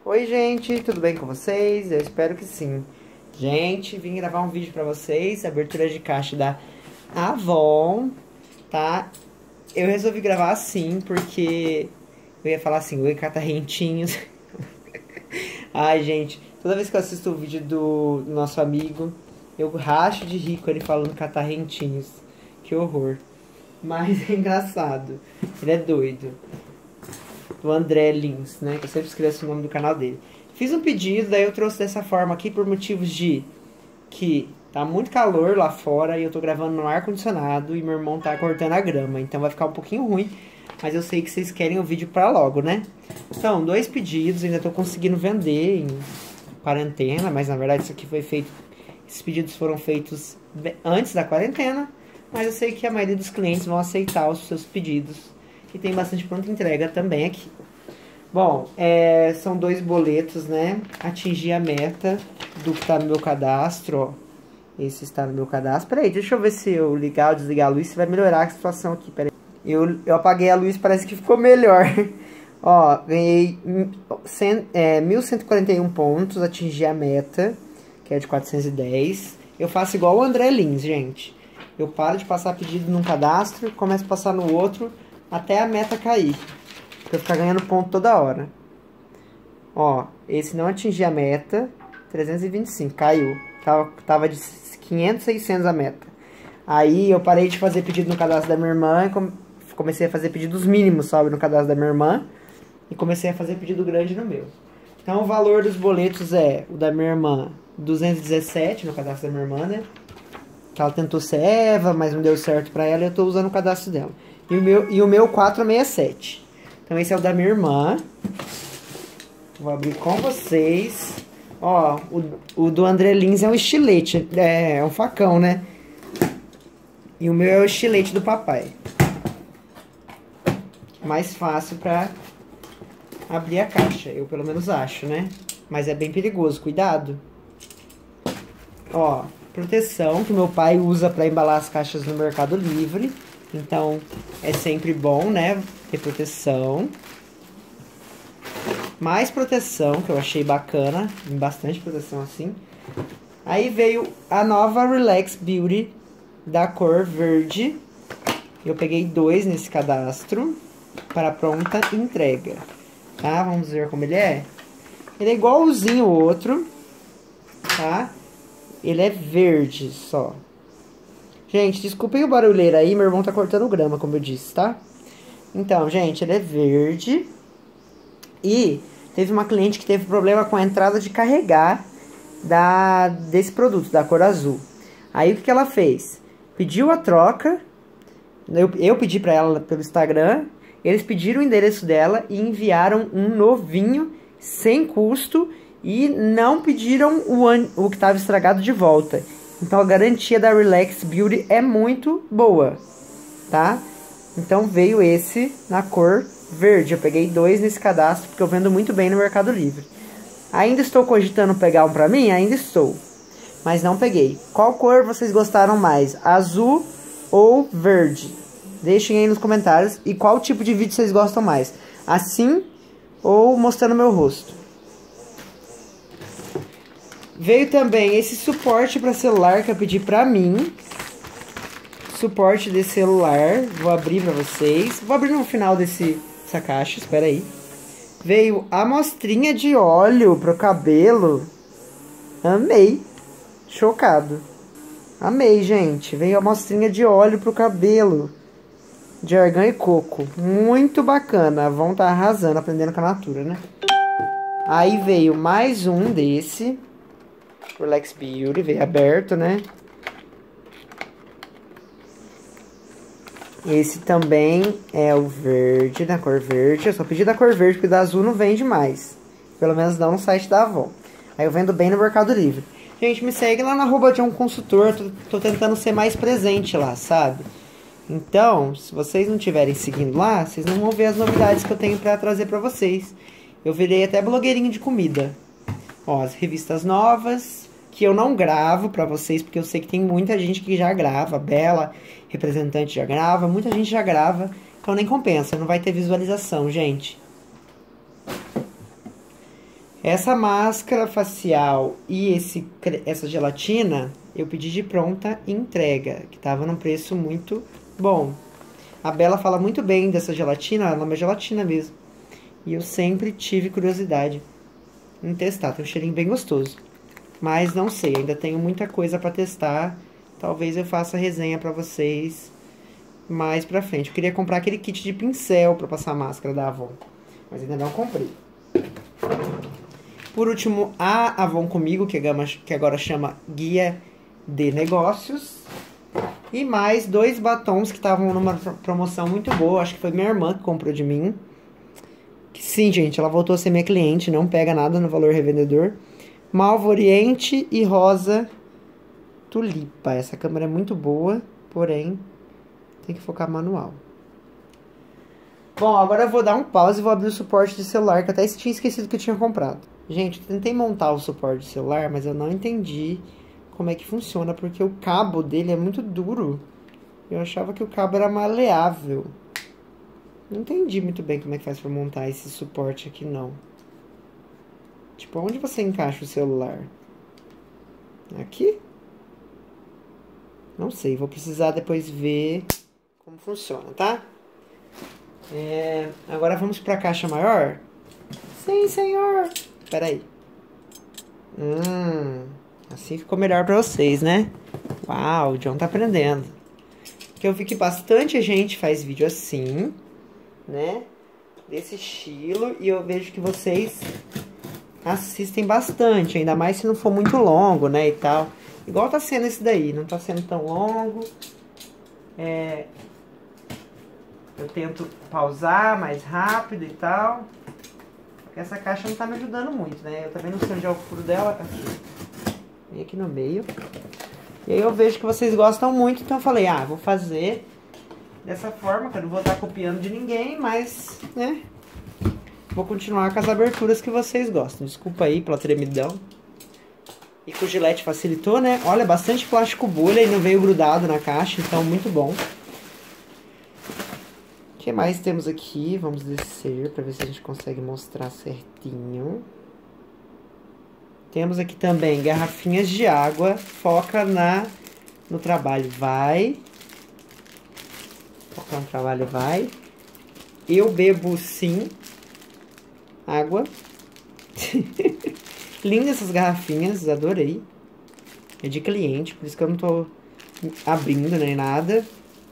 Oi, gente, tudo bem com vocês? Eu espero que sim. Gente, vim gravar um vídeo pra vocês, abertura de caixa da Avon, tá? Eu resolvi gravar assim porque eu ia falar assim, oi, catarrentinhos. Ai, gente, toda vez que eu assisto o vídeo do nosso amigo, eu racho de rir com ele falando catarrentinhos. Que horror. Mas é engraçado, ele é doido. Do André Lins, né? Que eu sempre esqueço o nome do canal dele. Fiz um pedido, daí eu trouxe dessa forma aqui por motivos de que tá muito calor lá fora e eu tô gravando no ar-condicionado e meu irmão tá cortando a grama. Então vai ficar um pouquinho ruim, mas eu sei que vocês querem o vídeo pra logo, né? Então, 2 pedidos, ainda tô conseguindo vender em quarentena, mas na verdade isso aqui foi feito... Esses pedidos foram feitos antes da quarentena, mas eu sei que a maioria dos clientes vão aceitar os seus pedidos. E tem bastante pronta entrega também aqui. Bom, são 2 boletos, né? Atingir a meta do que tá no meu cadastro, ó. Esse está no meu cadastro. Peraí, deixa eu ver se eu ligar ou desligar a luz, se vai melhorar a situação aqui. Peraí. Eu apaguei a luz, parece que ficou melhor. Ó, ganhei 1.141 pontos, atingi a meta, que é de 410. Eu faço igual o André Lins, gente. Eu paro de passar pedido num cadastro, começo a passar no outro, até a meta cair. Pra eu ficar ganhando ponto toda hora. Ó, esse não atingi a meta. 325, caiu. Tava de 500, 600 a meta. Aí eu parei de fazer pedido no cadastro da minha irmã e comecei a fazer pedidos mínimos, sabe, no cadastro da minha irmã. E comecei a fazer pedido grande no meu. Então o valor dos boletos é o da minha irmã, 217 no cadastro da minha irmã, né? Que ela tentou ser Eva, mas não deu certo pra ela e eu tô usando o cadastro dela. E o meu 467. Então esse é o da minha irmã. Vou abrir com vocês. Ó, o do André Lins é um estilete. É um facão, né? E o meu é o estilete do papai. Mais fácil pra abrir a caixa. Eu pelo menos acho, né? Mas é bem perigoso, cuidado. Ó, proteção que meu pai usa pra embalar as caixas no Mercado Livre. Então, é sempre bom, né, ter proteção. Mais proteção, que eu achei bacana. Bastante proteção assim. Aí veio a nova Relax Beauty da cor verde. Eu peguei 2 nesse cadastro para pronta entrega. Tá? Vamos ver como ele é. Ele é igualzinho o outro. Tá? Ele é verde só. Gente, desculpem o barulheiro aí, meu irmão tá cortando grama, como eu disse, tá? Então, gente, ele é verde. E teve uma cliente que teve problema com a entrada de carregar desse produto, da cor azul. Aí, o que ela fez? Pediu a troca. Eu pedi pra ela pelo Instagram. Eles pediram o endereço dela e enviaram um novinho, sem custo. E não pediram o que estava estragado de volta. Então a garantia da Relax Beauty é muito boa, tá? Então veio esse na cor verde. Eu peguei 2 nesse cadastro porque eu vendo muito bem no Mercado Livre. Ainda estou cogitando pegar um pra mim? Ainda estou. Mas não peguei. Qual cor vocês gostaram mais? Azul ou verde? Deixem aí nos comentários. E qual tipo de vídeo vocês gostam mais? Assim ou mostrando meu rosto? Veio também esse suporte para celular que eu pedi pra mim. Suporte de celular. Vou abrir pra vocês. Vou abrir no final dessa caixa, espera aí. Veio a amostrinha de óleo pro cabelo. Amei. Chocado. Amei, gente. Veio a amostrinha de óleo pro cabelo. De argan e coco. Muito bacana. Vão tá arrasando, aprendendo com a natura, né? Aí veio mais um desse. Relax Beauty, veio aberto, né? Esse também é o verde, da cor verde. Eu só pedi da cor verde, porque da azul não vende mais. Pelo menos não no site da Avon. Aí eu vendo bem no Mercado Livre. Gente, me segue lá na @JohnConsultor. Tô tentando ser mais presente lá, sabe? Então, se vocês não estiverem seguindo lá, vocês não vão ver as novidades que eu tenho pra trazer pra vocês. Eu virei até blogueirinho de comida. Ó, as revistas novas, que eu não gravo pra vocês, porque eu sei que tem muita gente que já grava. A Bela, representante, já grava. Muita gente já grava, então nem compensa, não vai ter visualização, gente. Essa máscara facial e essa gelatina, eu pedi de pronta entrega, que tava num preço muito bom. A Bela fala muito bem dessa gelatina, ela é gelatina mesmo. E eu sempre tive curiosidade em testar, tem um cheirinho bem gostoso. Mas não sei, ainda tenho muita coisa pra testar. Talvez eu faça resenha pra vocês mais pra frente. Eu queria comprar aquele kit de pincel pra passar a máscara da Avon, mas ainda não comprei. Por último, a Avon Comigo, que agora chama Guia de Negócios. E mais 2 batons que estavam numa promoção muito boa. Acho que foi minha irmã que comprou de mim. Sim, gente, ela voltou a ser minha cliente. Não pega nada no valor revendedor. Malva Oriente e Rosa Tulipa. Essa câmera é muito boa, porém tem que focar manual. Bom, agora eu vou dar um pause e vou abrir o suporte de celular, que eu até tinha esquecido que eu tinha comprado. Gente, eu tentei montar o suporte de celular, mas eu não entendi como é que funciona, porque o cabo dele é muito duro. Eu achava que o cabo era maleável. Não entendi muito bem como é que faz pra montar esse suporte aqui, não. Tipo, onde você encaixa o celular? Aqui? Não sei, vou precisar depois ver como funciona, tá? Agora vamos pra caixa maior? Sim, senhor! Espera aí. Assim ficou melhor pra vocês, né? Uau, o John tá aprendendo. Porque eu vi que bastante gente faz vídeo assim, né? Desse estilo. E eu vejo que vocês assistem bastante. Ainda mais se não for muito longo, né? E tal. Igual tá sendo esse daí. Não tá sendo tão longo. Eu tento pausar mais rápido e tal. Porque essa caixa não tá me ajudando muito, né? Eu também não sei onde é o furo dela. Aqui. Vem aqui no meio. E aí eu vejo que vocês gostam muito, então eu falei, vou fazer dessa forma, que eu não vou estar copiando de ninguém, mas, né? Vou continuar com as aberturas que vocês gostam. Desculpa aí pela tremidão. E com o Gillette facilitou, né? Olha, bastante plástico bolha e não veio grudado na caixa, então muito bom. O que mais temos aqui? Vamos descer para ver se a gente consegue mostrar certinho. Temos aqui também garrafinhas de água. Foca no trabalho, vai. Foca no trabalho, vai. Eu bebo, sim, água. Lindas essas garrafinhas, adorei. É de cliente, por isso que eu não tô abrindo nem nada.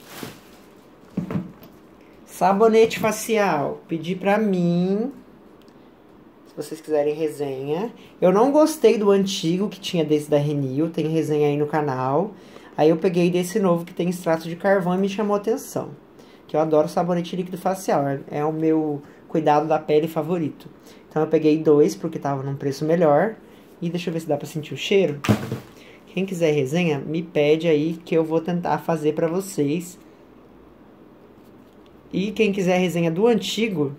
Sabonete facial, pedi pra mim, se vocês quiserem resenha. Eu não gostei do antigo, que tinha desse da Renil, tem resenha aí no canal. Aí eu peguei desse novo, que tem extrato de carvão e me chamou a atenção. Que eu adoro sabonete líquido facial, é o meu cuidado da pele favorito. Então eu peguei 2, porque tava num preço melhor. E deixa eu ver se dá pra sentir o cheiro. Quem quiser resenha, me pede aí, que eu vou tentar fazer pra vocês. E quem quiser resenha do antigo,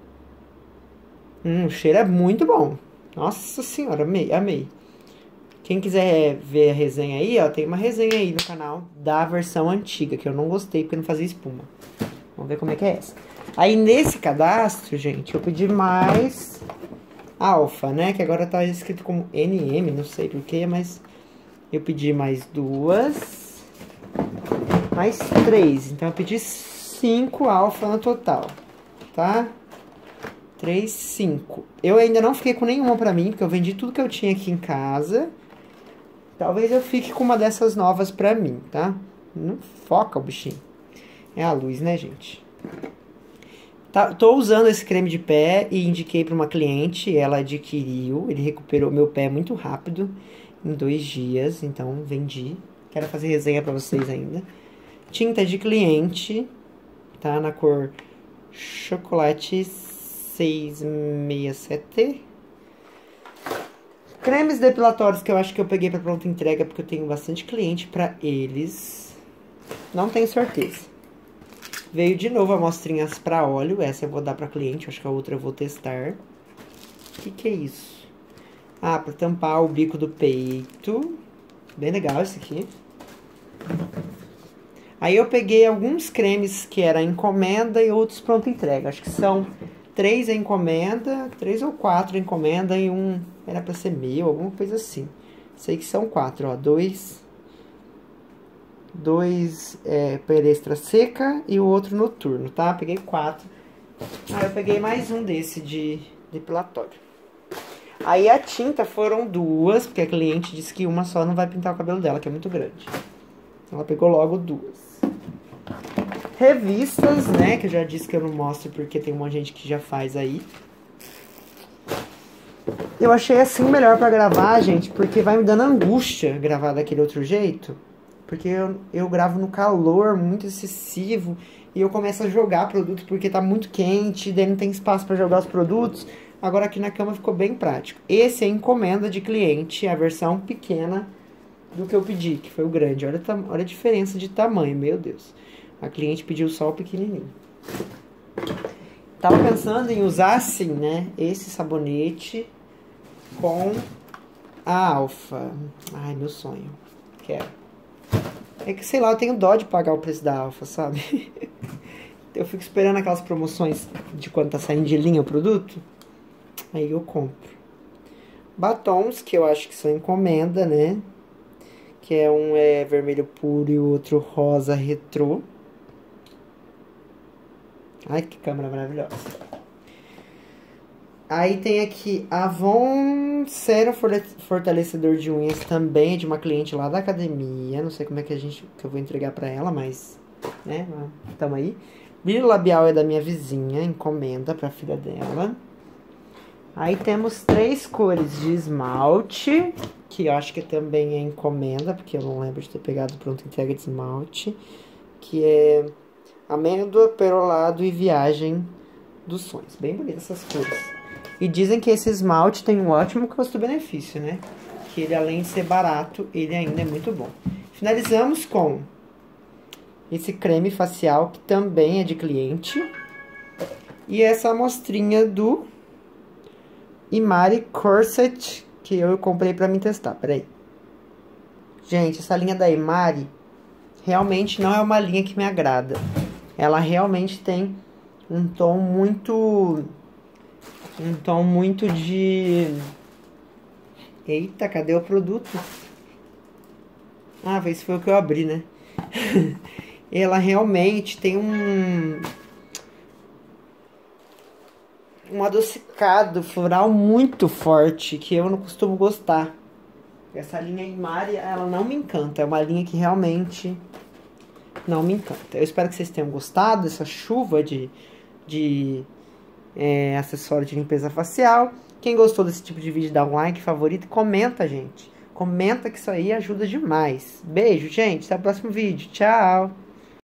o cheiro é muito bom. Nossa senhora, amei, amei. Quem quiser ver a resenha aí, ó, tem uma resenha aí no canal da versão antiga, que eu não gostei porque não fazia espuma. Vamos ver como é que é essa. Aí nesse cadastro, gente, eu pedi mais alfa, né? Que agora tá escrito como NM, não sei porquê, mas eu pedi mais 2, mais 3. Então eu pedi 5 alfa no total, tá? 3, 5. Eu ainda não fiquei com nenhuma pra mim, porque eu vendi tudo que eu tinha aqui em casa. Talvez eu fique com uma dessas novas pra mim, tá? Não foca o bichinho. É a luz, né, gente? Tô usando esse creme de pé e indiquei pra uma cliente. Ela adquiriu, ele recuperou meu pé muito rápido, em 2 dias. Então, vendi. Quero fazer resenha pra vocês ainda. Tinta de cliente, tá? Na cor chocolate 667. Cremes depilatórios que eu acho que eu peguei pra pronta entrega, porque eu tenho bastante cliente pra eles. Não tenho certeza. Veio de novo amostrinhas pra óleo. Essa eu vou dar pra cliente, acho que a outra eu vou testar. O que é isso? Pra tampar o bico do peito. Bem legal esse aqui. Aí eu peguei alguns cremes que era encomenda e outros pronta entrega. Acho que são 3 é encomenda, 3 ou 4 é encomenda e um era pra ser meu, alguma coisa assim. Sei que são 4, ó. 2 perestra seca e o outro noturno, tá? Peguei 4. Aí eu peguei mais um desse de depilatório. Aí a tinta foram 2, porque a cliente disse que uma só não vai pintar o cabelo dela, que é muito grande. Ela pegou logo 2. Revistas, né, que eu já disse que eu não mostro porque tem um monte de gente que já faz aí. Eu achei assim melhor pra gravar, gente, porque vai me dando angústia gravar daquele outro jeito. Porque eu gravo no calor muito excessivo e eu começo a jogar produto porque tá muito quente, daí não tem espaço pra jogar os produtos. Agora aqui na cama ficou bem prático. Esse é encomenda de cliente, a versão pequena do que eu pedi, que foi o grande. Olha a diferença de tamanho, meu Deus. A cliente pediu só o pequenininho. Tava pensando em usar assim, né? Esse sabonete com a Alfa. Ai, meu sonho. Quero. É que, sei lá, eu tenho dó de pagar o preço da Alfa, sabe? Eu fico esperando aquelas promoções de quando tá saindo de linha o produto. Aí eu compro. Batons, que eu acho que são encomenda, né? Que é um vermelho puro e o outro rosa retrô. Ai, que câmera maravilhosa. Aí tem aqui Avon Sérum Fortalecedor de Unhas, também de uma cliente lá da academia. Não sei como é que eu vou entregar pra ela, mas, né, tamo aí. Brilho labial é da minha vizinha, encomenda pra filha dela. Aí temos 3 cores de esmalte, que eu acho que também é encomenda, porque eu não lembro de ter pegado pronto entrega de esmalte. Que é amêndoa, perolado e viagem dos sonhos. Bem bonitas essas cores. E dizem que esse esmalte tem um ótimo custo-benefício, né? Que ele, além de ser barato, ele ainda é muito bom. Finalizamos com esse creme facial, que também é de cliente. E essa amostrinha do Imari Corset, que eu comprei pra me testar. Peraí. Gente, essa linha da Imari realmente não é uma linha que me agrada. Ela realmente tem um tom muito de... Eita, cadê o produto? Ah, esse foi o que eu abri, né? Ela realmente tem um adocicado floral muito forte, que eu não costumo gostar. Essa linha Imari, ela não me encanta. É uma linha que realmente não me encanta. Eu espero que vocês tenham gostado dessa chuva de acessório de limpeza facial. Quem gostou desse tipo de vídeo, dá um like, favorito e comenta, gente. Comenta que isso aí ajuda demais. Beijo, gente. Até o próximo vídeo. Tchau!